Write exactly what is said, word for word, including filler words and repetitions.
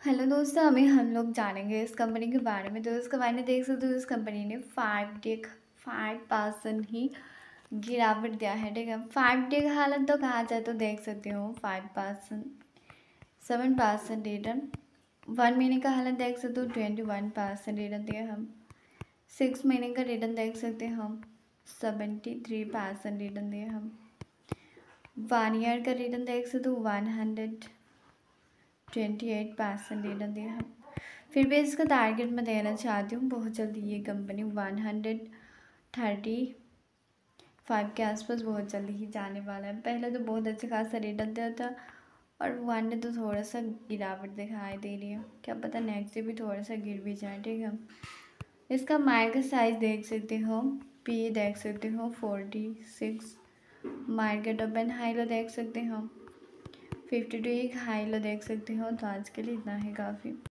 Hello दोस्तों, अभी हम लोग जानेंगे इस कंपनी के बारे में। तो इस कंपनी देख सकते हो, इस कंपनी ने फाइव डे फाइव परसेंट ही गिरावट दिया है। ठीक है, फाइव डे का हालत तो कहा जाए तो देख सकते हो five percent seven percent return. One महीने का हालत देख सकते हो ट्वेंटी वन परसेंट रिटर्न दिया हम। सिक्स महीने का रिटर्न देख सकते हैं हम सेवेंटी थ्री परसेंट रिटर्न दिए हम। वन ईयर का रिटर्न देख सकते हो one hundred twenty eight percent return दिया है। फिर भी इसका टारगेट मैं देना चाहती हूँ, बहुत जल्दी ये company one hundred thirty five के आसपास बहुत जल्दी ही जाने वाला है। पहले तो बहुत अच्छा खासा रिटर्न दिया था और वन डे तो थोड़ा सा गिरावट दिखाई दे रही है। क्या पता नेक्स्ट डे भी थोड़ा सा गिर भी जाए। ठीक है, इसका मार्केट साइज देख सकते हो, पी देख सकते हो forty six. Market open high low देख सकते हो फिफ्टी टू एक हाई लो देख सकते हो। तो आज के लिए इतना ही काफ़ी।